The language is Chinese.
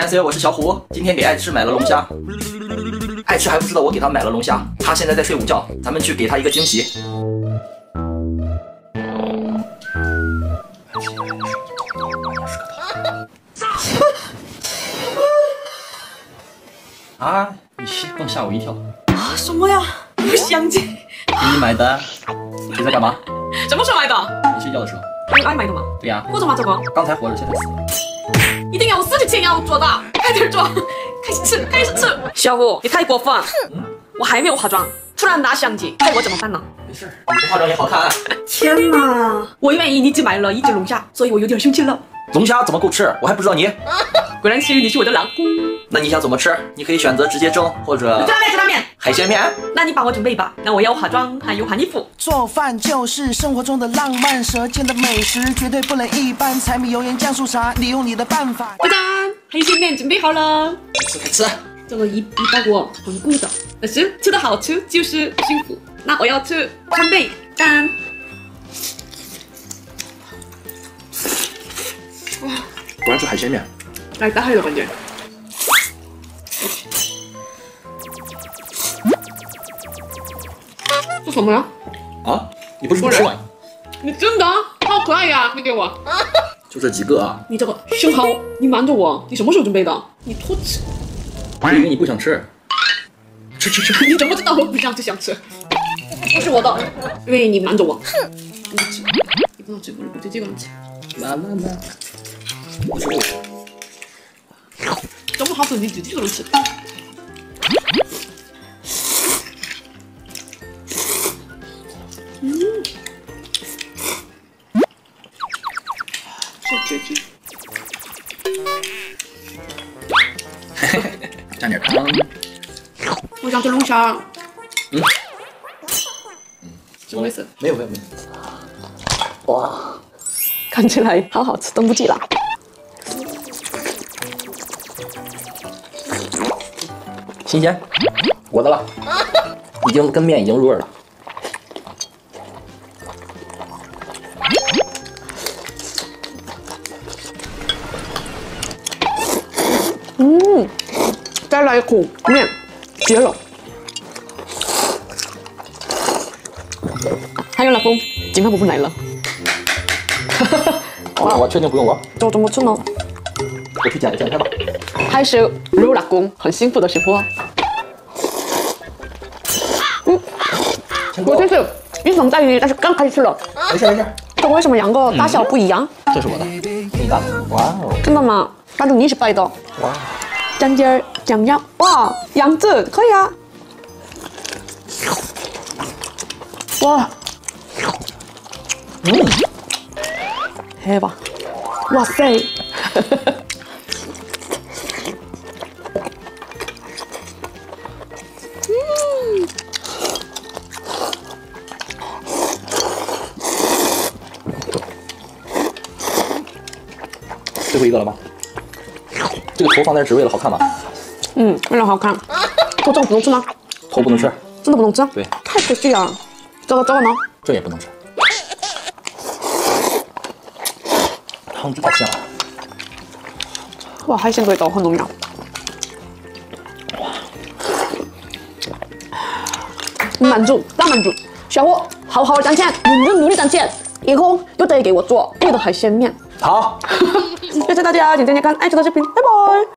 安，我是小虎，今天给爱吃买了龙虾。爱吃还不知道我给他买了龙虾，他现在在睡午觉，咱们去给他一个惊喜。啊！咦，更吓我一跳。 啊，什么呀？有相机。 给你买的。你在干嘛？ 什么时候买的？ 你睡觉的时候。 你爱买的吗？ 对呀。 我怎么这个？ 刚才活着，现在死了。 一定要我死之前要做的，快点做，开始吃，开始吃。小虎，你太过分！我还没有化妆，突然拿相机，害我怎么办呢？ 没事，你不化妆也好看。 天哪！我以为你只买了一只龙虾，所以我有点生气了。 龙虾怎么够吃？我还不知道你。 果然是你是我的老公。 那你想怎么吃？你可以选择直接蒸或者热拉面，热拉面， 海鲜面。 那你帮我准备吧。那我要化妆，还有换衣服。 做饭就是生活中的浪漫，舌尖的美食绝对不能一般。柴米油盐酱醋茶，你用你的办法。 짜잔，海鲜面准备好了。 吃。 这个一包裹很贵的，但是吃的好吃就是幸福。那我要吃3倍，干。哇， 果然是海鲜面。 来大海的感觉。这什么呀？ 啊？你不是不吃吗？ 你真的好可爱呀！你给我。 就这几个啊。 你这个生蚝，你瞒着我，你什么时候准备的？你偷吃。 我以为你不想吃。吃。 你怎么知道我不想吃？想吃。不是我的，因为你瞒着我。哼。你吃，你不能吃，我就这个样子。 慢。我吃。 这么好吃，你只这个能吃。吃。 蘸点汤。 我想吃龙虾。什么意思？ 没有。 哇，看起来好好吃，等不及了。 新鲜，我的了，已经跟面已经入味了。 再来一口面，绝了！还有老公，今晚我不来了。 我确定不用我。 这怎么吃呢？ 我去剪一下吧。 还是有老公，很幸福的生活。我这是一层带鱼，但是刚开始吃了。 没事。 这为什么两个大小不一样？ 这是我的，你的。哇哦！ 真的吗？反正你是白的。 哇！ 沾点酱料，哇，杨子可以啊。哇，黑吧，哇塞， 最后一个了吗？这个头放在这只为了好看吗？ 为了好看。头这个不能吃吗？ 头不能吃。 真的不能吃？ 对。 太可惜了。这个呢？ 这也不能吃。汤汁太香了。 哇，海鲜味道很浓郁。满足，大满足。小伙，好好赚钱，努力赚钱，以后又得给我做贵的海鲜面。 好。 谢谢大家，请点点看爱吃的视频，拜拜。